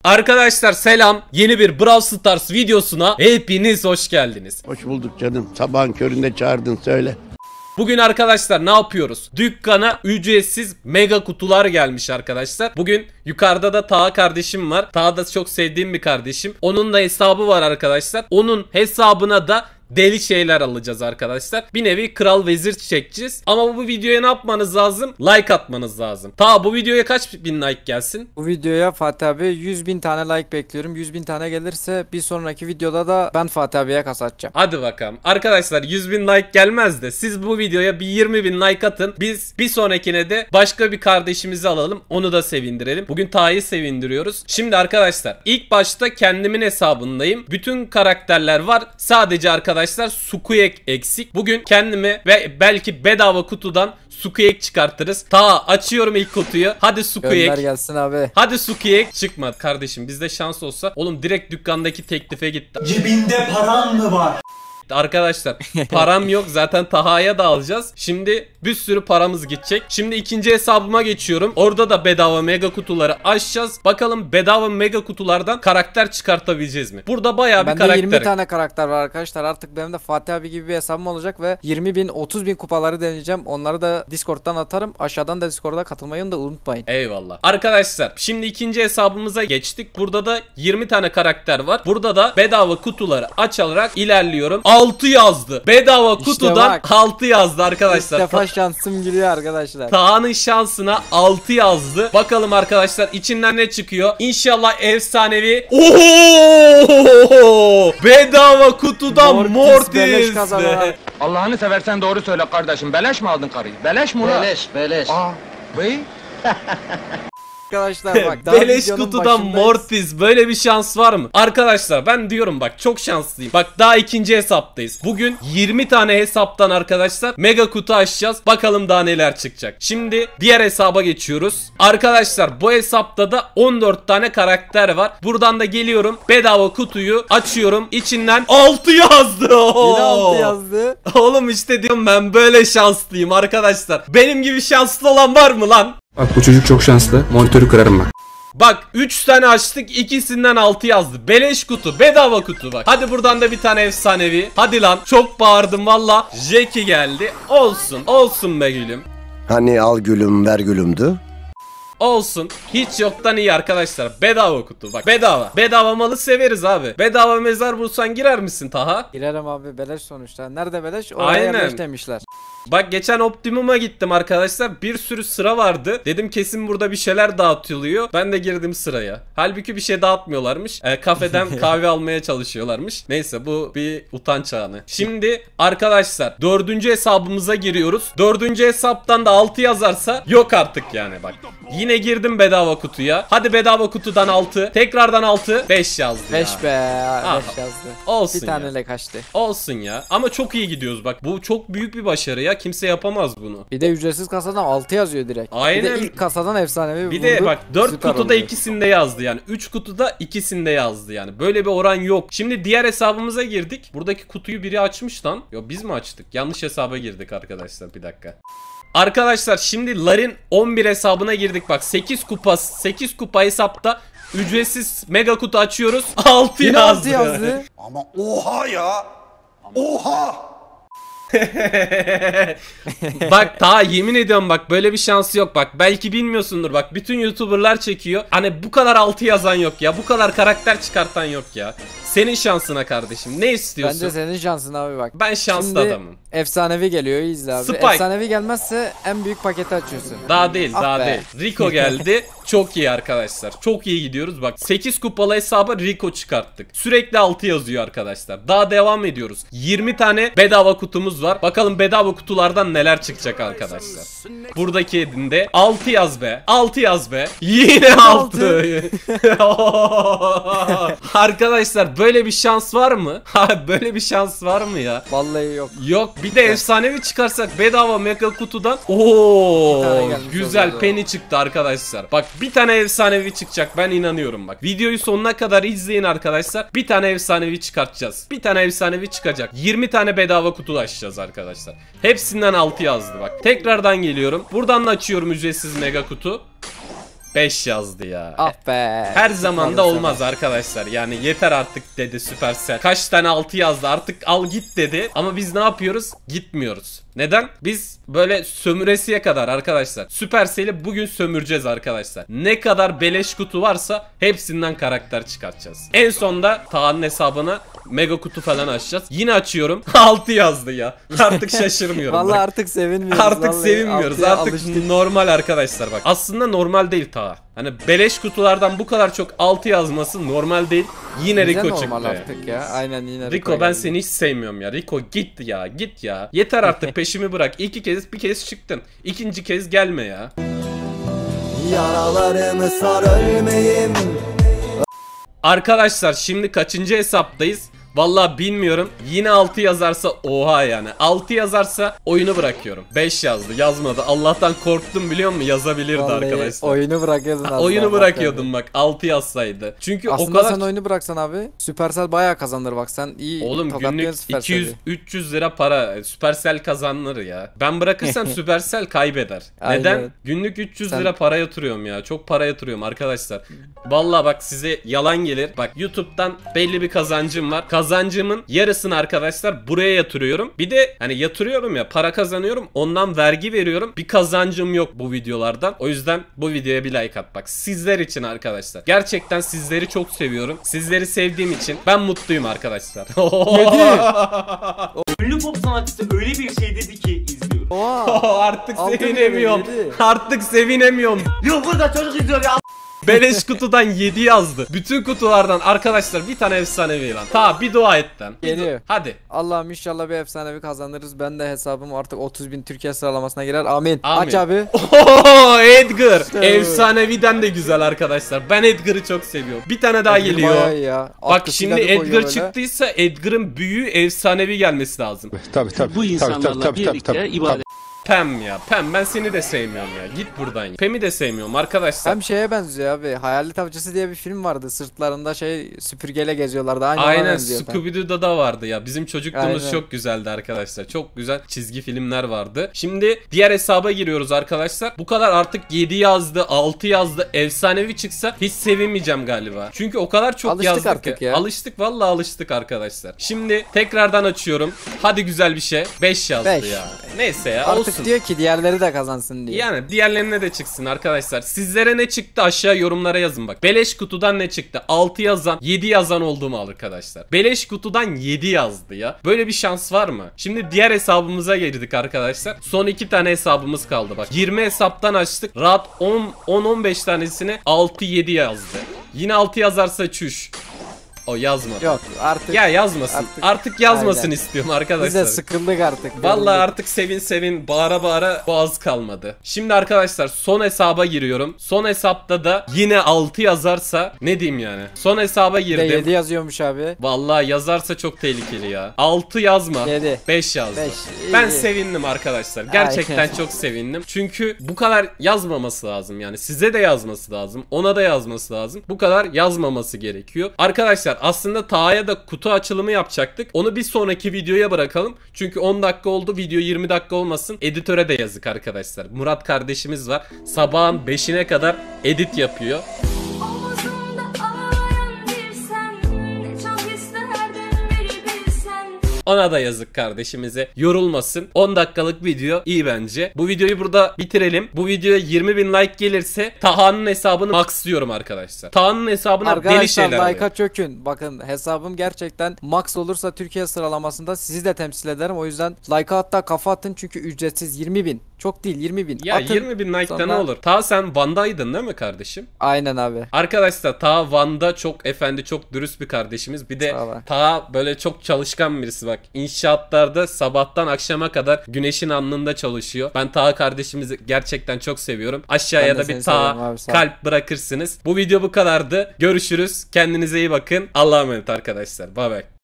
Arkadaşlar selam. Yeni bir Brawl Stars videosuna hepiniz hoş geldiniz. Hoş bulduk canım. Sabahın köründe çağırdın, söyle. Bugün arkadaşlar ne yapıyoruz? Dükkana ücretsiz mega kutular gelmiş arkadaşlar. Bugün yukarıda da Taha kardeşim var. Taha da çok sevdiğim bir kardeşim. Onun da hesabı var arkadaşlar. Onun hesabına da deli şeyler alacağız arkadaşlar. Bir nevi kral vezir çekeceğiz. Ama bu videoya ne yapmanız lazım? Like atmanız lazım. Ta bu videoya kaç bin like gelsin? Bu videoya Fatih abi 100.000 tane like bekliyorum. 100.000 tane gelirse bir sonraki videoda da ben Fatih abiye kasa atacağım. Hadi bakalım. Arkadaşlar 100.000 like gelmez de siz bu videoya bir 20.000 like atın. Biz bir sonrakine de başka bir kardeşimizi alalım. Onu da sevindirelim. Bugün Taha'yı sevindiriyoruz. Şimdi arkadaşlar ilk başta kendimin hesabındayım. Bütün karakterler var. Sadece arkadaşlar Sukuyek eksik. Bugün kendime ve belki bedava kutudan Sukuyek çıkartırız. Ta açıyorum ilk kutuyu. Hadi Sukuyek. Gönder gelsin abi. Hadi Sukuyek. Çıkmadı kardeşim. Bizde şans olsa. Oğlum direkt dükkandaki teklife gitti. Cebinde paran mı var? Arkadaşlar param yok, zaten Taha'ya da alacağız. Şimdi bir sürü paramız gidecek. Şimdi ikinci hesabıma geçiyorum. Orada da bedava mega kutuları açacağız. Bakalım bedava mega kutulardan karakter çıkartabileceğiz mi? Burada bayağı bir karakter. Bende 20 tane karakter var arkadaşlar. Artık benim de Fatih abi gibi bir hesabım olacak ve 20.000 30.000 kupaları deneyeceğim. Onları da Discord'dan atarım. Aşağıdan da Discord'a katılmayı da unutmayın. Eyvallah. Arkadaşlar şimdi ikinci hesabımıza geçtik. Burada da 20 tane karakter var. Burada da bedava kutuları açarak ilerliyorum. 6 yazdı. Bedava İşte kutudan bak. 6 yazdı arkadaşlar. İlk defa şansım giriyor arkadaşlar. Taha'nın şansına 6 yazdı. Bakalım arkadaşlar içinden ne çıkıyor? İnşallah efsanevi. Oho! Bedava kutudan Mortis. Allah'ını seversen doğru söyle kardeşim. Beleş mi aldın karıyı? Beleş mi ulan? Beleş. Aa, bey. Arkadaşlar bak. daha Beleş videonun kutudan başındayız. Mortis, böyle bir şans var mı? Arkadaşlar ben diyorum bak, çok şanslıyım. Bak daha ikinci hesaptayız. Bugün 20 tane hesaptan arkadaşlar mega kutu açacağız. Bakalım daha neler çıkacak. Şimdi diğer hesaba geçiyoruz. Arkadaşlar bu hesapta da 14 tane karakter var. Buradan da geliyorum. Bedava kutuyu açıyorum. İçinden 6 yazdı. Yine 6 yazdı. Oğlum işte diyorum, ben böyle şanslıyım arkadaşlar. Benim gibi şanslı olan var mı lan? Bak bu çocuk çok şanslı. Monitörü kırarım bak. Bak 3 tane açtık, ikisinden 6 yazdı. Beleş kutu, bedava kutu bak. Hadi buradan da bir tane efsanevi. Hadi lan, çok bağırdım valla. Jackie geldi. Olsun, olsun be gülüm. Hani al gülüm ver gülümdü. Olsun. Hiç yoktan iyi arkadaşlar. Bedava kutu bak, bedava. Bedava malı severiz abi. Bedava mezar bulsan girer misin Taha? Girerim abi, beleş sonuçta. Nerede beleş? Oraya yerleş demişler. Bak geçen Optimum'a gittim arkadaşlar. Bir sürü sıra vardı. Dedim kesin burada bir şeyler dağıtılıyor. Ben de girdim sıraya. Halbuki bir şey dağıtmıyorlarmış. Kafeden kahve almaya çalışıyorlarmış. Neyse, bu bir utanç anı. Şimdi arkadaşlar 4. hesabımıza giriyoruz. 4. hesaptan da 6 yazarsa yok artık yani bak. Yine girdim bedava kutuya. Hadi bedava kutudan 6. Tekrardan 6. 5 yazdı 5 ya. be. 5 yazdı. Olsun bir ya. taneyle kaçtı. Olsun ya. Ama çok iyi gidiyoruz bak. Bu çok büyük bir başarı ya. Kimse yapamaz bunu. Bir de ücretsiz kasadan 6 yazıyor direkt. Aynen. Bir de ilk kasadan efsanevi Bir de bak 4 süper kutuda oluyor. ikisinde yazdı yani. 3 kutuda ikisinde yazdı yani. Böyle bir oran yok. Şimdi diğer hesabımıza girdik. Buradaki kutuyu biri açmış lan. Yo, biz mi açtık? Yanlış hesaba girdik arkadaşlar. Bir dakika. Arkadaşlar şimdi Lar'in 11 hesabına girdik. Bak 8 kupa hesapta ücretsiz mega kutu açıyoruz. 6 Yine yazdı. 6 yazdı. Ama oha ya. Oha. Bak ta yemin ediyorum bak, böyle bir şansı yok bak. Belki bilmiyorsundur bak, bütün YouTuber'lar çekiyor. Hani bu kadar 6 yazan yok ya. Bu kadar karakter çıkartan yok ya. Senin şansına kardeşim. Ne istiyorsun? Bence senin şansın abi bak. Ben şanslı Şimdi adamım. efsanevi geliyor, izle abi. Spike. Efsanevi gelmezse en büyük paketi açıyorsun. Daha değil, Ah daha be. değil. Rico geldi. Çok iyi arkadaşlar. Çok iyi gidiyoruz. Bak 8 kupalı hesaba Rico çıkarttık. Sürekli 6 yazıyor arkadaşlar. Daha devam ediyoruz. 20 tane bedava kutumuz var. Bakalım bedava kutulardan neler çıkacak arkadaşlar. Buradaki elinde 6 yaz be. 6 yaz be. Yine 6. Arkadaşlar böyle bir şans var mı? Böyle bir şans var mı ya? Vallahi yok. Yok, bir de efsanevi çıkarsak bedava mega kutudan. Oo, Bir tane gelmiş güzel oldu. Penny çıktı arkadaşlar. Bak bir tane efsanevi çıkacak, ben inanıyorum bak. Videoyu sonuna kadar izleyin arkadaşlar. Bir tane efsanevi çıkartacağız. Bir tane efsanevi çıkacak. 20 tane bedava kutu açacağız arkadaşlar. Hepsinden 6 yazdı bak. Tekrardan geliyorum. Buradan da açıyorum ücretsiz mega kutu. 5 yazdı ya. Ah be. Her zaman da Maalesef. olmaz arkadaşlar. Yani yeter artık dedi Supercell. Kaç tane 6 yazdı, artık al git dedi. Ama biz ne yapıyoruz? Gitmiyoruz. Neden? Biz böyle sömüresiye kadar arkadaşlar. Supercell'i bugün sömüreceğiz arkadaşlar. Ne kadar beleş kutu varsa hepsinden karakter çıkartacağız. En sonda Taha'nın hesabına mega kutu falan açacağız. Yine açıyorum. 6 yazdı ya. Artık şaşırmıyorum. Vallahi bak. artık sevinmiyoruz. Artık vallahi. sevinmiyoruz. Altıya Artık alıştık. normal arkadaşlar bak. Aslında normal değil Taha. Hani beleş kutulardan bu kadar çok 6 yazması normal değil. Yine Bize Rico normal çıktı. artık ya. Aynen yine Rico ben geldi. seni hiç sevmiyorum ya. Rico git ya, git ya. Yeter artık, peşimi bırak. Bir kez çıktın. İkinci kez gelme ya. Yaralarımı sar ölmeyim. Arkadaşlar şimdi kaçıncı hesaptayız? Vallahi bilmiyorum. Yine 6 yazarsa oha yani. 6 yazarsa oyunu bırakıyorum. 5 yazdı, yazmadı. Allah'tan korktum, biliyor musun? Yazabilirdi Vallahi arkadaşlar. oyunu bırakıyordun az Oyunu daha, bırakıyordum bak, 6 yazsaydı. Çünkü Aslında o kadar... sen oyunu bıraksan abi Supercell bayağı kazanır bak, sen iyi Oğlum günlük tokatlıyorsun Supercell'i. 200-300 lira para Supercell kazanır ya. Ben bırakırsam Supercell kaybeder. Aynen. Neden? Günlük 300 Sen- lira para yatırıyorum ya. Çok para yatırıyorum arkadaşlar. Vallahi bak size yalan gelir. Bak YouTube'dan belli bir kazancım var. Kazancımın yarısını arkadaşlar buraya yatırıyorum. Bir de hani yatırıyorum ya, para kazanıyorum. Ondan vergi veriyorum. Bir kazancım yok bu videolardan. O yüzden bu videoya bir like at bak. Sizler için arkadaşlar. Gerçekten sizleri çok seviyorum. Sizleri sevdiğim için ben mutluyum arkadaşlar. Ünlü pop sanatçısı öyle bir şey dedi ki izliyorum. Oha. Artık Altın sevinemiyorum. yedi. Artık sevinemiyorum. Yok burada çocuk izliyor ya. Beleş kutudan 7 yazdı. Bütün kutulardan arkadaşlar bir tane efsanevi lan. Ta bir dua et lan. Geliyor. Hadi. Allah'ım inşallah bir efsanevi kazanırız. Ben de hesabım artık 30.000 Türkiye sıralamasına girer. Amin. Amin. Aç abi. Oho, Edgar. İşte. Efsaneviden de güzel arkadaşlar. Ben Edgar'ı çok seviyorum. Bir tane daha geliyor. Bayağı iyi ya. Bak Atkısıyla şimdi bir koyuyor Edgar böyle. çıktıysa Edgar'ın büyüğü efsanevi gelmesi lazım. Bu insanlarla birlikte ibadet. Pem ya. Pem, ben seni de sevmiyorum ya. Git buradan. Pem'i de sevmiyorum arkadaşlar. Hem şeye benziyor abi. Hayalet Avcısı diye bir film vardı. Sırtlarında süpürgeyle geziyorlardı. Aynı ona Aynen, benziyor. Scooby-Doo'da da vardı ya. Bizim çocukluğumuz Aynen. çok güzeldi arkadaşlar. Çok güzel çizgi filmler vardı. Şimdi diğer hesaba giriyoruz arkadaşlar. Bu kadar artık 7 yazdı, 6 yazdı. Efsanevi çıksa hiç sevinmeyeceğim galiba. Çünkü o kadar çok Alıştık yazdık artık ki. ya. Alıştık, vallahi alıştık arkadaşlar. Şimdi tekrardan açıyorum. Hadi güzel bir şey. 5 yazdı 5. ya. Neyse ya, Artık olsun. diyor ki diğerleri de kazansın diye. Yani diğerlerine de çıksın arkadaşlar. Sizlere ne çıktı aşağı yorumlara yazın bak. Beleş kutudan ne çıktı? 6 yazan, 7 yazan oldu mu arkadaşlar? Beleş kutudan 7 yazdı ya. Böyle bir şans var mı? Şimdi diğer hesabımıza girdik arkadaşlar. Son 2 tane hesabımız kaldı bak. 20 hesaptan açtık. Rahat 10-15 tanesine 6-7 yazdı. Yine 6 yazarsa çüş. O yazmadı. Yok artık. Ya yazmasın. Artık yazmasın Aynen. istiyorum Biz arkadaşlar. de sıkıldık artık. Vallahi Yorulduk. artık sevin bağıra bağıra boğaz kalmadı. Şimdi arkadaşlar son hesaba giriyorum. Son hesapta da yine 6 yazarsa ne diyeyim yani. Son hesaba Bir de 7 girdim. yazıyormuş abi. Vallahi yazarsa çok tehlikeli ya. 6 yazma. 7. 5 yazdı. 5. Ben sevindim arkadaşlar. Gerçekten Aynen. çok sevindim. Çünkü bu kadar yazmaması lazım yani. Size de yazması lazım. Ona da yazması lazım. Bu kadar yazmaması gerekiyor. Arkadaşlar aslında Taha'ya da kutu açılımı yapacaktık. Onu bir sonraki videoya bırakalım. Çünkü 10 dakika oldu. Video 20 dakika olmasın. Editöre de yazık arkadaşlar. Murat kardeşimiz var. Sabahın 5'ine kadar edit yapıyor. Omuzumda ağlayan bir sen, ne çok isterdim biri bilsen. Ona da yazık kardeşimize. Yorulmasın. 10 dakikalık video iyi bence. Bu videoyu burada bitirelim. Bu videoya 20.000 like gelirse Taha'nın hesabını maxlıyorum arkadaşlar. Taha'nın hesabına deli Arkadaşlar şeyler alıyorum. like'a çökün. Bakın hesabım gerçekten max olursa Türkiye sıralamasında sizi de temsil ederim. O yüzden like'a hatta kafa atın çünkü ücretsiz 20.000. Çok değil 20.000. Ya Atın. 20.000 like'da ne Sonra- olur? Taha sen Van'daydın değil mi kardeşim? Aynen abi. Arkadaşlar Taha Van'da çok efendi, çok dürüst bir kardeşimiz. Bir de Sağ ol. Taha böyle çok çalışkan birisi bak. İnşaatlarda sabahtan akşama kadar güneşin alnında çalışıyor. Ben Taha kardeşimizi gerçekten çok seviyorum. Aşağıya Ben de da seni bir seviyorum Taha abi, sağ ol. kalp bırakırsınız. Bu video bu kadardı. Görüşürüz. Kendinize iyi bakın. Allah'a emanet arkadaşlar. Bye bye.